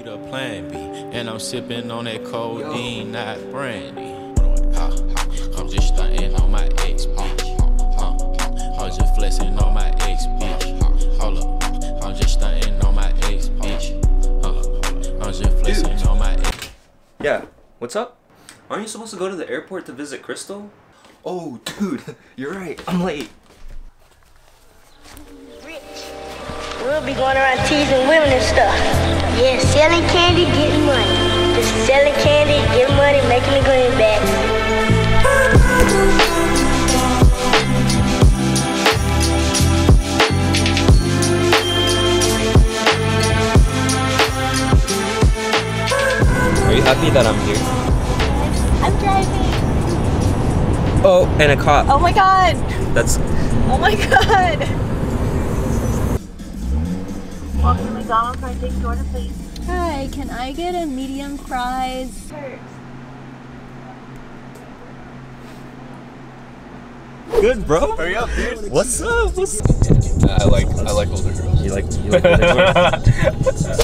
the plan B, and I'm sipping on that codeine, not brandy. I'm just stunting on my ex bitch. I'm just flexing on my ex bitch. Hold up, I'm just stunting on my ex bitch. I'm just flexing on my ex. Yeah, what's up? Aren't you supposed to go to the airport to visit Crystal? Oh, dude, you're right. I'm late. We'll be going around teasing women and stuff. Yeah, selling candy, getting money. Just selling candy, getting money, making the greenbacks. Are you happy that I'm here? I'm driving. Oh, and a cop. Oh my god. That's... Oh my god. Welcome to McDonald's. Can I take your order, please? Hi, can I get a medium fries? Good, bro. Hurry up, dude. What's up? I like older girls. You like older girls?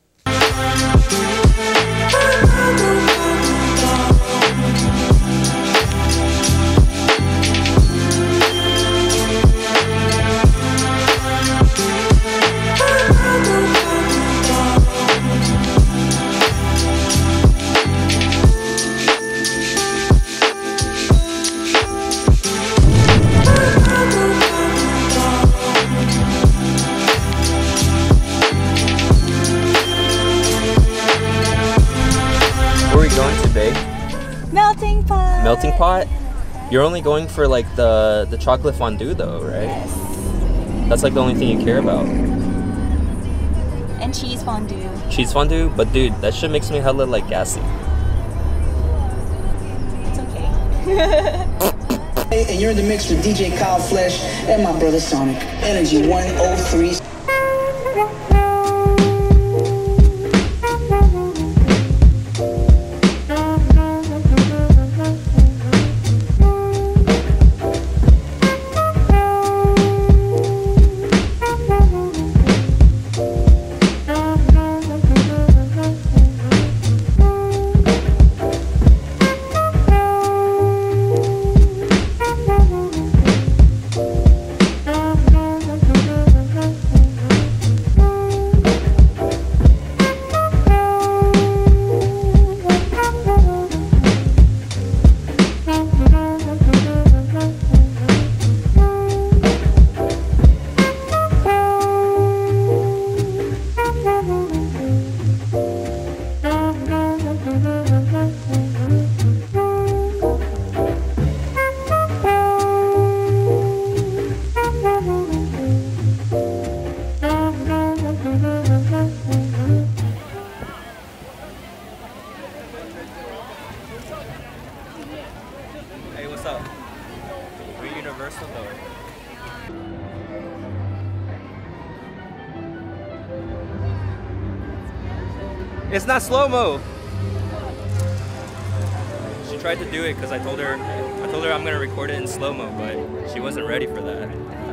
Going today? Melting pot. Melting pot? You're only going for like the chocolate fondue though, right? Yes. That's like the only thing you care about. And cheese fondue. Cheese fondue? But dude, that shit makes me hella like gassy. It's okay. And you're in the mix with DJ Kyle Flesh and my brother Sonic. Energy 103. Hey, what's up? We're Universal though. It's not slow-mo. She tried to do it because I told her I'm gonna record it in slow-mo, but she wasn't ready for that.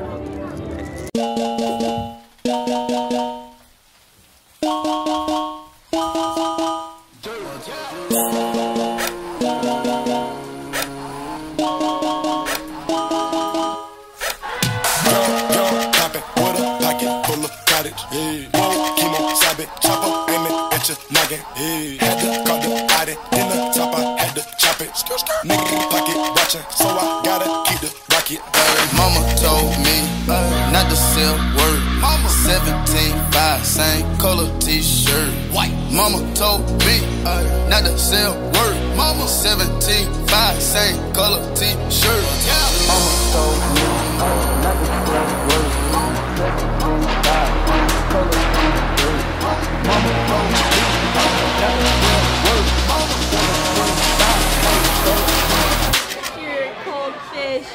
Had to call the body in the top, I had to chop it. Nigga pocket watching, so I gotta keep the rocket. Mama told me not to sell word. 17.5, same color t-shirt. White. Mama told me not to sell word. 17.5, same color t-shirt. Mama told me not to sell word. 17.5, color t-shirt. Mama told me. You're a cold fish.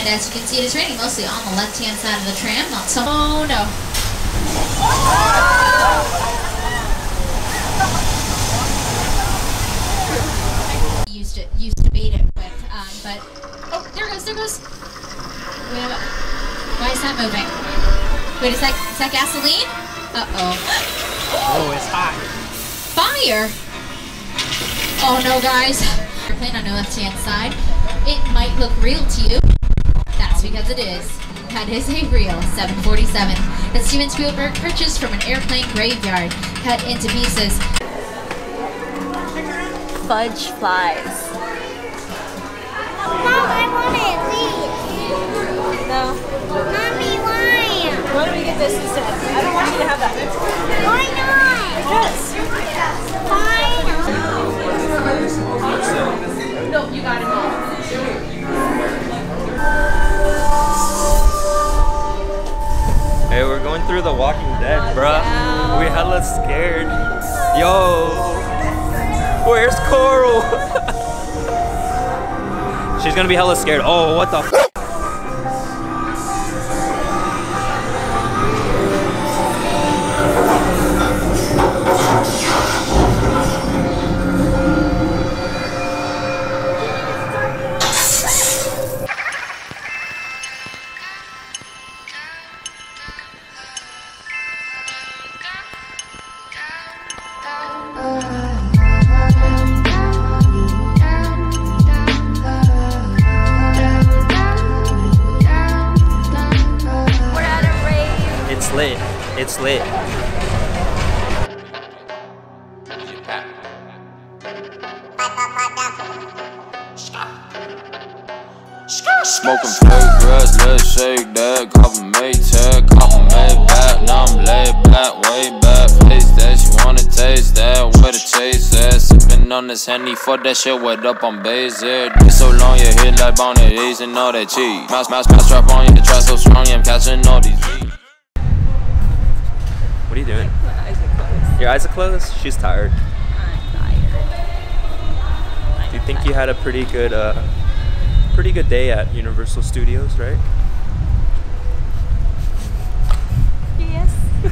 And as you can see, it is raining mostly on the left-hand side of the tram, not so. Oh no. Used to bait it with, but oh, there goes. Wait a minute. Why is that moving? Wait, is that gasoline? Uh-oh. Oh, it's hot. Fire! Oh no, guys. Airplane on the left-hand side. It might look real to you. That's because it is. That is a real 747 that Steven Spielberg purchased from an airplane graveyard, cut into pieces. Fudge flies. Mom, I want it, please. No. Mommy, why? Why don't we get this instead? I don't want you to have that. Why not? Because. Fine. No, you got it. Hey, we're going through The Walking Dead, bruh. We hella scared. Yo, where's Coral? She's gonna be hella scared. Oh, what the f? It's lit. It's lit. Smoking fake grass, let's shake that. Copper made tag, copper made back. Now I'm laid back, way back. Face that, she wanna taste that. Where the chase at? Sipping on this Henny, fuck that shit, wet up on base. Yeah, been so long, you hit like bounty, easing all that cheese. Mouse strap on you, try so strong, yeah, I'm catching all these G's. What are you doing? My eyes are closed. Your eyes are closed? She's tired. I'm tired. Do you think you had a pretty good day at Universal Studios, right? Yes. No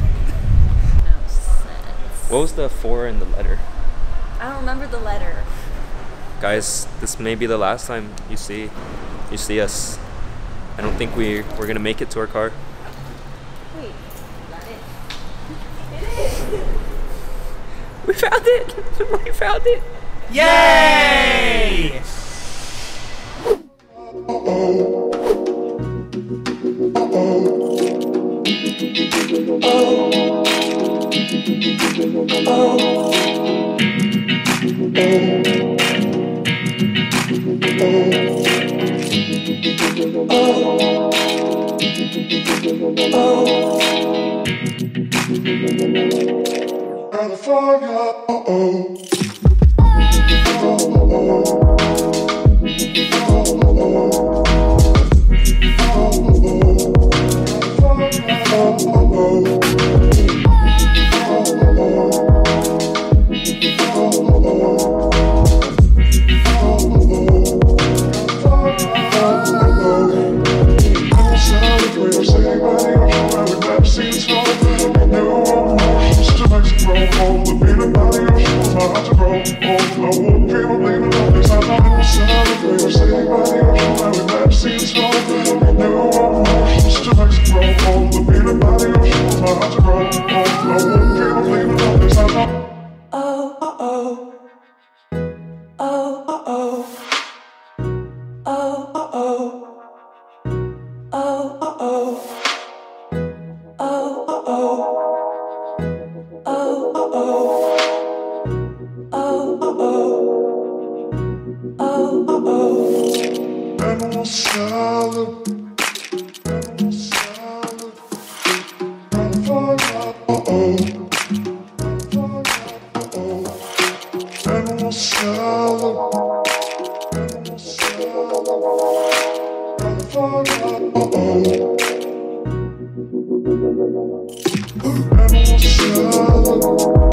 sense. What was the 4 in the letter? I don't remember the letter. Guys, this may be the last time you see us. I don't think we're gonna make it to our car. Wait, is that it? It is! We found it! We found it! Yay! Animal salad.